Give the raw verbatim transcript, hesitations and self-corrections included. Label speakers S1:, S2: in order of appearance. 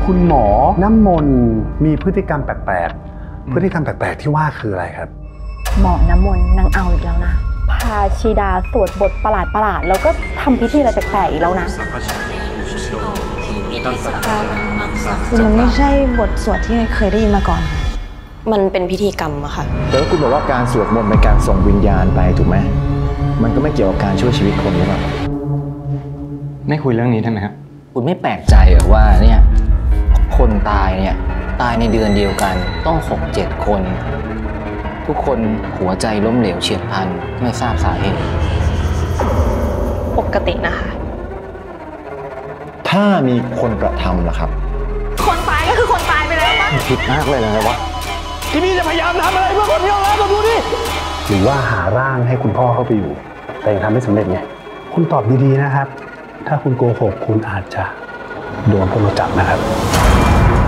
S1: คุณหมอน้ำมนต์มีพฤติกรรมแปลกๆพฤติกรรมแปลกๆที่ว่าคืออะไรครับ
S2: หมอน้ำมนต์นางเอาอีกแล้วนะพาชีดาสวดบทประหลาดประหลาดแล้วก็ทำพิธีอะไรแปลกๆอีกแล้วนะ
S3: มันไม่ใช่บทสวดที่เคยได้ยินมาก่อน
S4: มันเป็นพิธีกรรมอะค่ะ
S5: แต่ว่าคุณบอกว่าการสวดมนต์เป็นการส่งวิญญาณไปถูกไหมมันก็ไม่เกี่ยวกับการช่วยชีวิตคนหรือเปล่า
S6: ไม่คุยเรื่องนี้ได้ไหมครับ
S7: คุณไม่แปลกใจหรอว่าเนี่ยคนตายเนี่ยตายในเดือนเดียวกันต้องหกเจ็ดคนทุกคนหัวใจล้มเหลวเฉียบพลันไม่ทราบสาเหตุ
S4: ปกตินะคะ
S5: ถ้ามีคนกระทำล่ะครับ
S4: คนตายก็คือคนตายไปแล้วมั้ง
S5: ผิดมากเลยนะวะ
S1: ที่นี่จะพยายามทำอะไรเพื่อคนที่เรารักดูดิหรือว่าหาร่างให้คุณพ่อเข้าไปอยู่แต่ยังทำไม่สำเร็จไงคุณตอบดีๆนะครับถ้าคุณโกหกคุณอาจจะโดนพวกเราจับนะครับ